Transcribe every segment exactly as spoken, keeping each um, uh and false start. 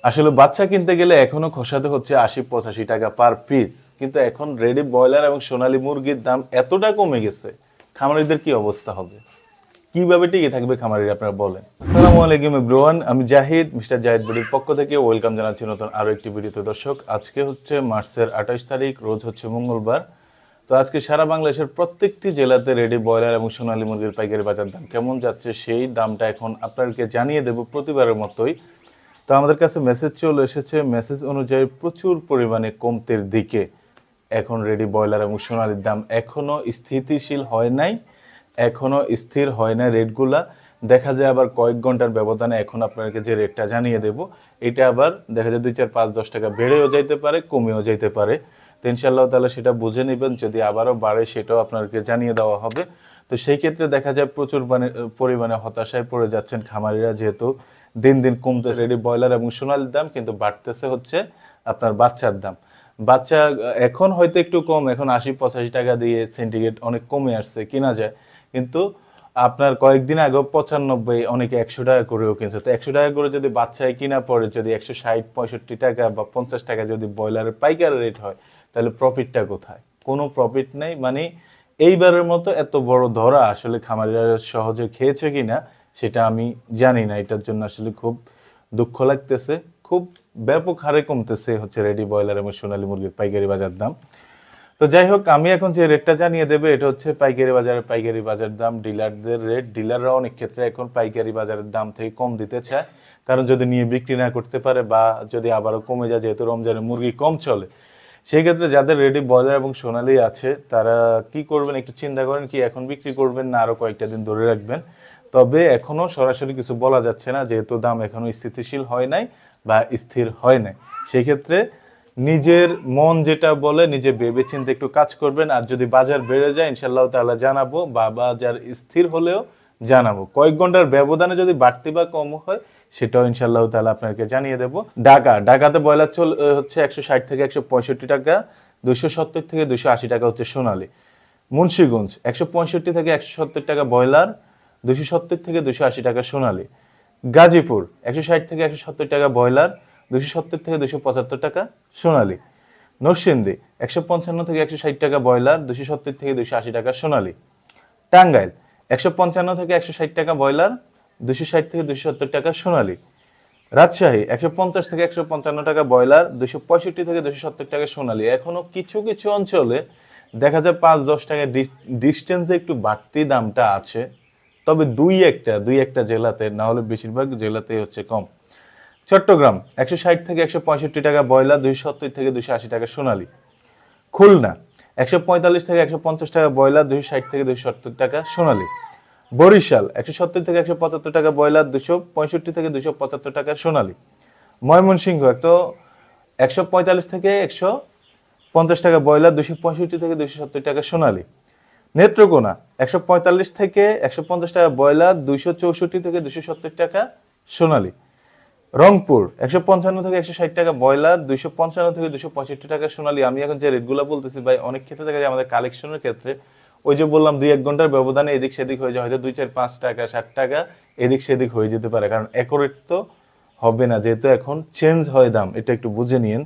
আসলে বাচ্চা কিনতে গেলে এখনো খসাতে হচ্ছে আশি পঁচাশি টাকা পার পিস, কিন্তু এখন রেডি ব্রয়লার এবং সোনালী মুরগির দাম এতটা কমে গেছে, খামারিদের কি অবস্থা হবে, কিভাবে টিকে থাকবে খামারিরা আপনারা বলেন। আসসালামু আলাইকুম এভরিওয়ান, আমি জাহিদ, মিস্টার জাহিদ বিডির পক্ষ থেকে ওয়েলকাম জানাচ্ছি নতুন আরো একটি ভিডিওতে। দর্শক, আজকে হচ্ছে মার্চের আঠাশ তারিখ, রোজ হচ্ছে মঙ্গলবার। তো আজকে সারা বাংলাদেশের প্রত্যেকটি জেলাতে রেডি ব্রয়লার এবং সোনালী মুরগির পাইকারি বাজার দাম কেমন যাচ্ছে সেই দামটা এখন আপনাদেরকে জানিয়ে দেব প্রতিবারের মতোই। তো আমাদের কাছে মেসেজ চলে এসেছে, মেসেজ অনুযায়ী প্রচুর পরিমাণে কমতের দিকে এখন রেডি ব্রয়লার এবং সোনালীর দাম এখনো স্থিতিশীল হয় নাই, এখনো স্থির হয় না রেটগুলা। দেখা যায় আবার কয়েক ঘন্টার ব্যবধানে এখন আপনাদেরকে যে রেটটা জানিয়ে দেব, এটা আবার দেখা যায় দুই চার পাঁচ দশ টাকা বেড়েও যাইতে পারে, কমেও যাইতে পারে। তো ইনশাআল্লাহ তাহলে সেটা বুঝে নেবেন, যদি আবারও বাড়ে সেটাও আপনাদেরকে জানিয়ে দেওয়া হবে। তো সেই ক্ষেত্রে দেখা যায় প্রচুর পরিমাণে হতাশায় পড়ে যাচ্ছেন খামারিরা, যেহেতু দিন দিন কমতেছে রেডি ব্রয়লার এবং সোনালীর দাম, কিন্তু বাড়তেছে হচ্ছে আপনার বাচ্চার দাম। বাচ্চা এখন হয়তো একটু কম, এখন আশি পঁচাশি টাকা দিয়ে সেন্টিগ্রেড অনেক কমে আসছে কিনা যায়, কিন্তু আপনার কয়েকদিন আগে পঁচানব্বই, অনেকে একশো টাকা করেও কিনছে। তো একশো টাকা করে যদি বাচ্চায় কিনা পড়ে, যদি একশো ষাট পঁয়ষট্টি টাকা বা পঞ্চাশ টাকা যদি ব্রয়লারের পাইকার রেট হয়, তাহলে প্রফিটটা কোথায়? কোনো প্রফিট নেই। মানে এইবারের মতো এত বড় ধরা আসলে খামারিরা সহজে খেয়েছে কিনা সেটা আমি জানি না। এটার জন্য আসলে খুব দুঃখ লাগতেছে, খুব ব্যাপক হারে কমতেছে হচ্ছে রেডি ব্রয়লার এবং সোনালী মুরগির পাইকারি বাজার দাম। তো যাই হোক, আমি এখন যে রেটটা জানিয়ে দেবে এটা হচ্ছে পাইকারি বাজারের পাইকারি বাজার দাম, ডিলারদের রেট। ডিলাররা অনেক ক্ষেত্রে এখন পাইকারি বাজারের দাম থেকে কম দিতে চায়, কারণ যদি নিয়ে বিক্রি না করতে পারে বা যদি আবারও কমে যায়, যেহেতু রমজানে মুরগি কম চলে, সেই ক্ষেত্রে যাদের রেডি ব্রয়লার এবং সোনালী আছে তারা কি করবেন একটু চিন্তা করেন, কি এখন বিক্রি করবেন না আরো কয়েকটা দিন ধরে রাখবেন। তবে এখনো সরাসরি কিছু বলা যাচ্ছে না, যেহেতু দাম এখনো স্থিতিশীল হয় নাই বা স্থির হয় নাই। সেই ক্ষেত্রে নিজের মন যেটা বলে নিজে ভেবে চিন্তে একটু কাজ করবেন। আর যদি বাজার বেড়ে যায় ইনশাল্লাহ তাআলা জানাবো, বা বাজার স্থির হলেও জানাবো। কয়েক ঘন্টার ব্যবধানে যদি বাড়তি বা কম হয় সেটাও ইনশাল্লাহ তাআলা আপনাকে জানিয়ে দেবো। ঢাকা ঢাকাতে ব্রয়লার চল হচ্ছে একশো ষাট থেকে একশো পঁয়ষট্টি টাকা, দুইশো সত্তর থেকে দুইশো আশি টাকা হচ্ছে সোনালী। মুন্সিগঞ্জ একশো পঁয়ষট্টি থেকে একশো সত্তর টাকা ব্রয়লার, দুইশো সত্তর থেকে দুইশো আশি টাকা সোনালী। গাজীপুর একশো ষাট থেকে একশো সত্তর টাকা ব্রয়লার, দুইশো সত্তর থেকে দুইশো পঁচাত্তর টাকা সোনালী। নরসিংদী একশো পঞ্চান্ন থেকে একশো ষাট টাকা ব্রয়লার, দুইশো সত্তর থেকে দুইশো আশি টাকা সোনালী। টাঙ্গাইল একশো পঞ্চান্ন থেকে একশো ষাট টাকা ব্রয়লার, দুইশো ষাট থেকে দুইশো সত্তর টাকা সোনালী। রাজশাহী একশো পঞ্চাশ থেকে একশো পঞ্চান্ন টাকা ব্রয়লার, দুইশো পঁয়ষট্টি থেকে দুইশো সত্তর টাকা সোনালী। এখনো কিছু কিছু অঞ্চলে দেখা যায় পাঁচ দশ টাকা ডিস্টেন্সে একটু বাড়তি দামটা আছে, তবে দুই একটা দুই একটা জেলাতে, না হলে বেশিরভাগ জেলাতেই হচ্ছে কম। চট্টগ্রাম একশো ষাট থেকে একশো পঁয়ষট্টি টাকা ব্রয়লার, দুইশো সত্তর থেকে দুইশো আশি টাকা সোনালী। খুলনা একশো পঁয়তাল্লিশ থেকে একশো পঞ্চাশ টাকা ব্রয়লার, দুইশো ষাট থেকে দুইশো সত্তর টাকা সোনালী। বরিশাল একশো সত্তর থেকে একশো পঁচাত্তর টাকা ব্রয়লার, দুশো পঁয়ষট্টি থেকে দুইশো পঁচাত্তর টাকা সোনালী। ময়মনসিংহ তো একশো পঁয়তাল্লিশ থেকে একশো পঞ্চাশ টাকা ব্রয়লার, দুইশো পঁয়ষট্টি থেকে দুইশো সত্তর টাকা সোনালী। নেত্রকোনা একশো পঁয়তাল্লিশ থেকে একশো পঞ্চাশ টাকা ব্রয়লার, দুইশো চৌষট্টি থেকে দুইশো সত্তর টাকা সোনালী। রংপুর একশো পঞ্চান্ন থেকে একশো ষাট টাকা ব্রয়লার, দুইশো পঞ্চান্ন থেকে দুইশো পঁয়ষট্টি টাকা সোনালী। আমি এখন যে রেটগুলো বলতেছি ভাই, অনেক ক্ষেত্রে দেখা যায় আমাদের কালেকশনের ক্ষেত্রে ওই যে বললাম দুই এক ঘন্টার ব্যবধানে এদিক সেদিক হয়ে যায়, হয়তো দুই চার পাঁচ টাকা ষাট টাকা এদিক সেদিক হয়ে যেতে পারে, কারণ একরেট তো হবে না, যেহেতু এখন চেঞ্জ হয় দাম, এটা একটু বুঝে নিন।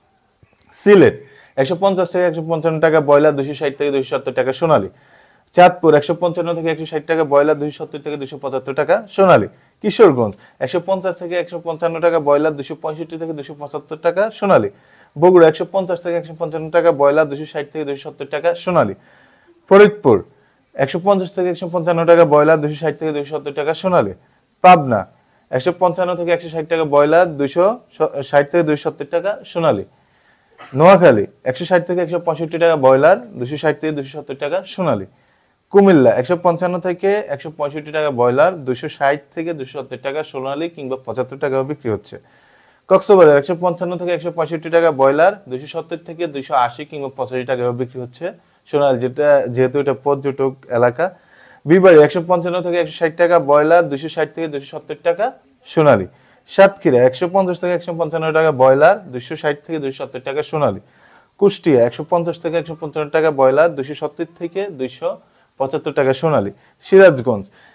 সিলেট একশো পঞ্চাশ থেকে একশো পঞ্চান্ন টাকা ব্রয়লার, দুইশো ষাট থেকে দুইশো সত্তর টাকা সোনালী। চাঁদপুর একশো পঞ্চান্ন থেকে একশো ষাট টাকা ব্রয়লার, দুইশো সত্তর থেকে দুইশো পঁচাত্তর টাকা সোনালী। কিশোরগঞ্জ একশো পঞ্চাশ থেকে একশো পঞ্চান্ন টাকা ব্রয়লার, দুইশো পঁয়ষট্টি থেকে দুইশো পঁচাত্তর টাকা সোনালী। বগুড়া একশো পঞ্চাশ থেকে একশো পঞ্চান্ন টাকা ব্রয়লার, দুইশো ষাট থেকে দুইশো সত্তর টাকা সোনালী। ফরিদপুর একশো পঞ্চাশ থেকে একশো পঞ্চান্ন টাকা ব্রয়লার, দুইশো ষাট থেকে দুইশো সত্তর টাকা সোনালী। পাবনা একশো পঞ্চান্ন থেকে একশো ষাট টাকা ব্রয়লার, দুইশো ষাট থেকে দুইশো সত্তর টাকা সোনালী। নোয়াখালী একশো ষাট থেকে একশো পঁয়ষট্টি টাকা ব্রয়লার, দুইশো ষাট থেকে দুইশো সত্তর টাকা সোনালী। কুমিল্লা একশো পঞ্চান্ন থেকে একশো পঁয়ষট্টি টাকা ব্রয়লার, দুইশো ষাট থেকে দুইশো সত্তর টাকা সোনালী কিংবা পঁচাত্তর টাকাও বিক্রি হচ্ছে। কক্সবাজার একশো পঞ্চান্ন থেকে একশো পঁয়ষট্টি টাকা ব্রয়লার, দুইশো সত্তর থেকে দুইশো আশি কিংবা পঁচাশি টাকাও বিক্রি হচ্ছে সোনালী, যেটা যেহেতু এটা পর্যটক এলাকা। বিবাড়ি একশো পঞ্চান্ন থেকে একশো ষাট টাকা ব্রয়লার, দুইশো ষাট থেকে দুইশো সত্তর টাকা সোনালী। সাতক্ষীরা একশো পঞ্চাশ থেকে একশো পঞ্চান্ন টাকা ব্রয়লার, দুইশো ষাট থেকে দুইশো সত্তর টাকা সোনালী। কুষ্টিয়া একশো পঞ্চাশ থেকে একশো পঞ্চান্ন টাকা ব্রয়লার, দুইশো সত্তর থেকে দুইশো পঁচাত্তর টাকা সোনালী। সিরাজগঞ্জ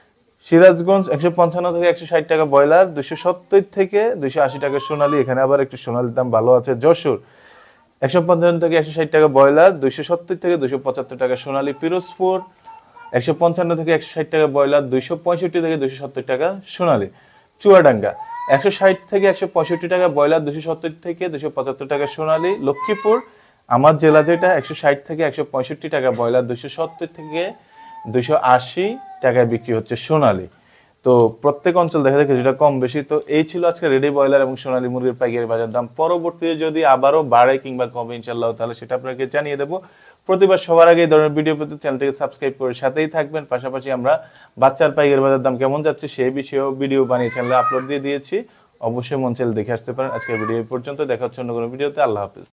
সিরাজগঞ্জ একশো পঞ্চান্ন থেকে একশো ষাট টাকা ব্রয়লার, দুইশো সত্তর থেকে দুইশো আশি টাকা সোনালী, এখানে আবার একটু সোনালীর দাম ভালো আছে। যশোর একশো পঞ্চান্ন থেকে একশো ষাট টাকা ব্রয়লার, দুইশো সত্তর থেকে দুইশো পঁচাত্তর টাকা সোনালী। পিরোজপুর একশো পঞ্চান্ন থেকে একশো ষাট টাকা ব্রয়লার, দুইশো পঁয়ষট্টি থেকে দুইশো সত্তর টাকা সোনালী। চুয়াডাঙ্গা একশো ষাট থেকে একশো পঁয়ষট্টি টাকা ব্রয়লার, দুইশো সত্তর থেকে দুইশো পঁচাত্তর টাকা সোনালী। লক্ষ্মীপুর আমার জেলা যেটা, একশো ষাট থেকে একশো পঁয়ষট্টি টাকা ব্রয়লার, দুইশো সত্তর থেকে দুইশো আশি টাকায় বিক্রি হচ্ছে সোনালী। তো প্রত্যেক অঞ্চল দেখা যায় কিছুটা কম বেশি। তো এই ছিল আজকে রেডি ব্রয়লার এবং সোনালী মুরগির পাইকারি বাজার দাম। পরবর্তীতে যদি আবারও বাড়ে কিংবা কমে ইনশাআল্লাহ তাহলে সেটা আপনাকে জানিয়ে দেবো। প্রতিবার সবার আগে এই ধরনের ভিডিও পেতে চ্যানেলটিকে সাবস্ক্রাইব করে সাথেই থাকবেন। পাশাপাশি আমরা বাচ্চার পাইকারি বাজার দাম কেমন যাচ্ছে সেই বিষয়েও ভিডিও বানিয়ে চ্যানেলে আপলোড দিয়ে দিয়েছি, অবশ্যই মন চাইলে দেখে আসতে পারেন। আজকের ভিডিও এই পর্যন্ত, দেখা হচ্ছে অন্য কোনো ভিডিওতে। আল্লাহ হাফিজ।